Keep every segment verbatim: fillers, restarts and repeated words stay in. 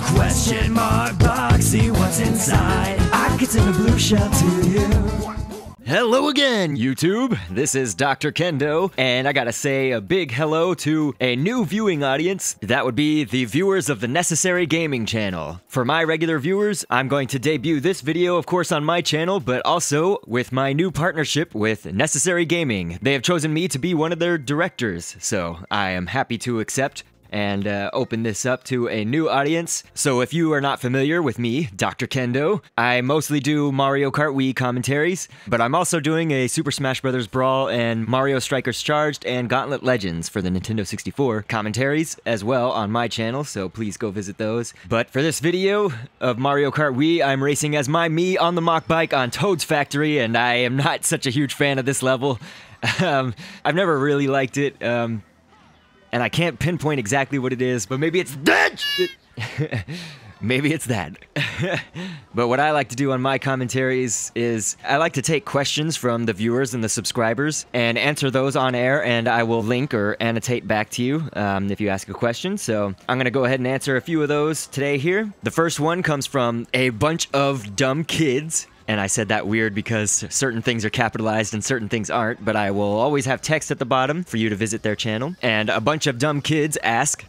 Question mark box, see what's inside. I could send a blue shell to you. Hello again, YouTube. This is Doctor Kendo, and I gotta say a big hello to a new viewing audience. That would be the viewers of the Necessary Gaming channel. For my regular viewers, I'm going to debut this video, of course, on my channel, but also with my new partnership with Necessary Gaming. They have chosen me to be one of their directors, so I am happy to accept and uh, open this up to a new audience. So if you are not familiar with me, Doctor Kendo, I mostly do Mario Kart Wii commentaries, but I'm also doing a Super Smash Bros. Brawl and Mario Strikers Charged and Gauntlet Legends for the Nintendo sixty-four commentaries as well on my channel, so please go visit those. But for this video of Mario Kart Wii, I'm racing as my Mii on the mock bike on Toad's Factory, and I am not such a huge fan of this level. um, I've never really liked it. Um, And I can't pinpoint exactly what it is, but maybe it's that! Maybe it's that. But what I like to do on my commentaries is I like to take questions from the viewers and the subscribers and answer those on air, and I will link or annotate back to you um, if you ask a question. So I'm going to go ahead and answer a few of those today here. The first one comes from a bunch of dumb kids. And I said that weird because certain things are capitalized and certain things aren't, but I will always have text at the bottom for you to visit their channel. And a bunch of dumb kids ask,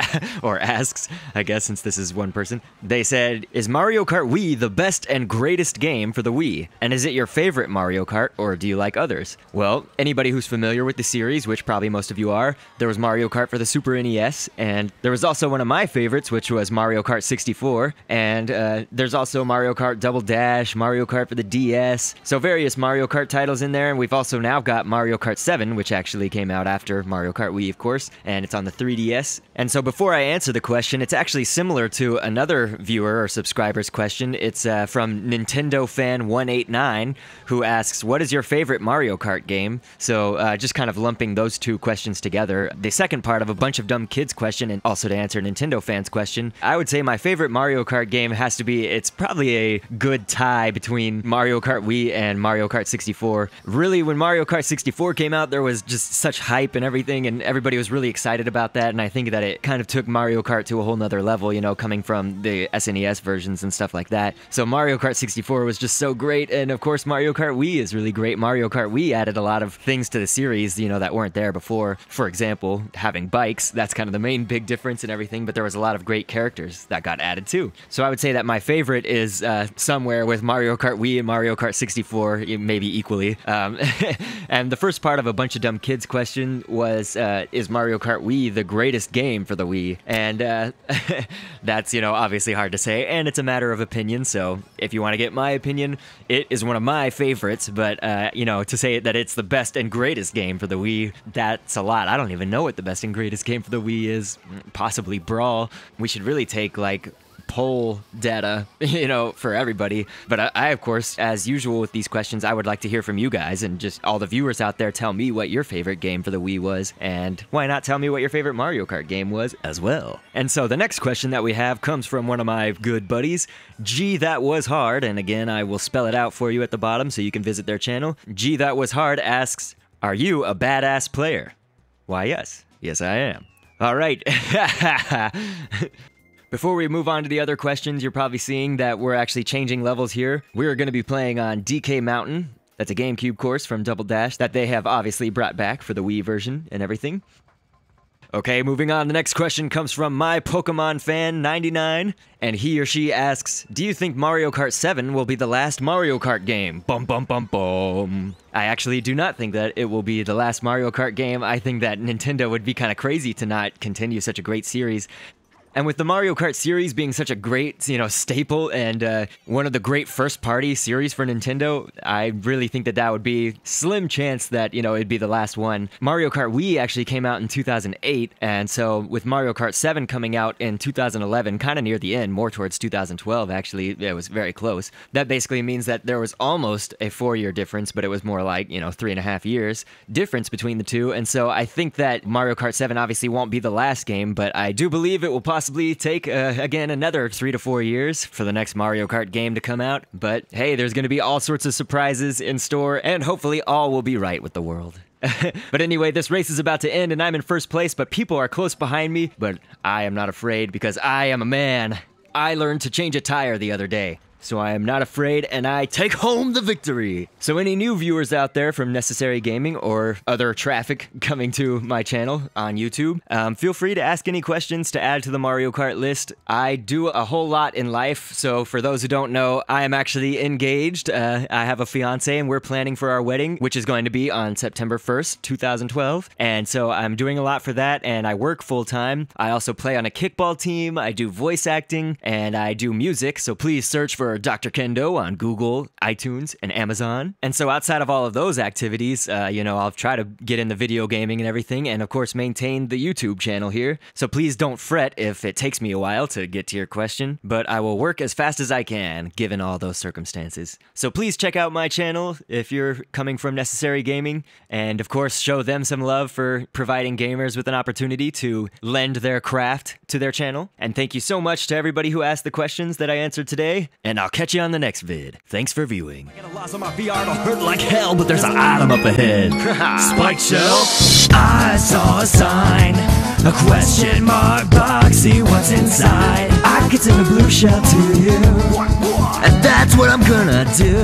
or asks, I guess, since this is one person. They said, is Mario Kart Wii the best and greatest game for the Wii? And is it your favorite Mario Kart, or do you like others? Well, anybody who's familiar with the series, which probably most of you are, there was Mario Kart for the Super N E S, and there was also one of my favorites, which was Mario Kart sixty-four, and uh, there's also Mario Kart Double Dash, Mario Kart for the D S, so various Mario Kart titles in there, and we've also now got Mario Kart seven, which actually came out after Mario Kart Wii, of course, and it's on the three D S. And so before I answer the question, it's actually similar to another viewer or subscriber's question. It's uh, from Nintendo Fan one eight nine, who asks, what is your favorite Mario Kart game? So uh, just kind of lumping those two questions together. The second part of a bunch of dumb kids question, and also to answer Nintendo fans' question, I would say my favorite Mario Kart game has to be, it's probably a good tie between Mario Kart Wii and Mario Kart sixty-four. Really, when Mario Kart sixty-four came out, there was just such hype and everything, and everybody was really excited about that, and I think that it kind of took Mario Kart to a whole nother level, you know, coming from the S N E S versions and stuff like that. So Mario Kart sixty-four was just so great, and of course Mario Kart Wii is really great. Mario Kart Wii added a lot of things to the series, you know, that weren't there before. For example, having bikes, that's kind of the main big difference and everything, but there was a lot of great characters that got added too. So I would say that my favorite is uh, somewhere with Mario Kart Wii and Mario Kart sixty-four, maybe equally. Um, and the first part of a bunch of dumb kids question was, uh, is Mario Kart Wii the greatest game for the Wii? And uh, that's, you know, obviously hard to say, and it's a matter of opinion, so if you want to get my opinion, it is one of my favorites, but, uh, you know, to say that it's the best and greatest game for the Wii, that's a lot. I don't even know what the best and greatest game for the Wii is. Possibly Brawl. We should really take, like, poll data, you know, for everybody. But I, I, of course, as usual with these questions, I would like to hear from you guys, and just all the viewers out there, tell me what your favorite game for the Wii was, and why not tell me what your favorite Mario Kart game was as well. And so the next question that we have comes from one of my good buddies, Gee That Was Hard, and again, I will spell it out for you at the bottom so you can visit their channel. Gee That Was Hard asks, are you a badass player? Why, yes. Yes, I am. All right. Before we move on to the other questions, you're probably seeing that we're actually changing levels here. We're going to be playing on D K Mountain. That's a GameCube course from Double Dash that they have obviously brought back for the Wii version and everything. Okay, moving on. The next question comes from My Pokemon Fan ninety-nine, and he or she asks, do you think Mario Kart seven will be the last Mario Kart game? Bum bum bum bum. I actually do not think that it will be the last Mario Kart game. I think that Nintendo would be kind of crazy to not continue such a great series. And with the Mario Kart series being such a great, you know, staple and uh, one of the great first-party series for Nintendo, I really think that that would be slim chance that, you know, it'd be the last one. Mario Kart Wii actually came out in two thousand eight, and so with Mario Kart seven coming out in two thousand eleven, kind of near the end, more towards two thousand twelve, actually, it was very close. That basically means that there was almost a four-year difference, but it was more like, you know, three and a half years difference between the two, and so I think that Mario Kart seven obviously won't be the last game, but I do believe it will possibly possibly take, uh, again, another three to four years for the next Mario Kart game to come out. But hey, there's going to be all sorts of surprises in store, and hopefully all will be right with the world. But anyway, this race is about to end, and I'm in first place, but people are close behind me. But I am not afraid, because I am a man. I learned to change a tire the other day. So I am not afraid, and I take home the victory. So any new viewers out there from Necessary Gaming or other traffic coming to my channel on YouTube, um, feel free to ask any questions to add to the Mario Kart list. I do a whole lot in life, so for those who don't know, I am actually engaged. Uh, I have a fiance, and we're planning for our wedding, which is going to be on September first, two thousand twelve. And so I'm doing a lot for that, and I work full-time. I also play on a kickball team, I do voice acting, and I do music, so please search for Doctor Kendo on Google, iTunes, and Amazon. And so outside of all of those activities, uh, you know, I'll try to get in the video gaming and everything, and of course maintain the YouTube channel here. So please don't fret if it takes me a while to get to your question, but I will work as fast as I can, given all those circumstances. So please check out my channel if you're coming from Necessary Gaming, and of course show them some love for providing gamers with an opportunity to lend their craft to their channel. And thank you so much to everybody who asked the questions that I answered today, and I'll catch you on the next vid. Thanks for viewing. I got a loss on my V R, it'll hurt like hell, but there's an item up ahead. Spike shell. I saw a sign, a question mark box, see what's inside. I could send a blue shell to you, and that's what I'm gonna do.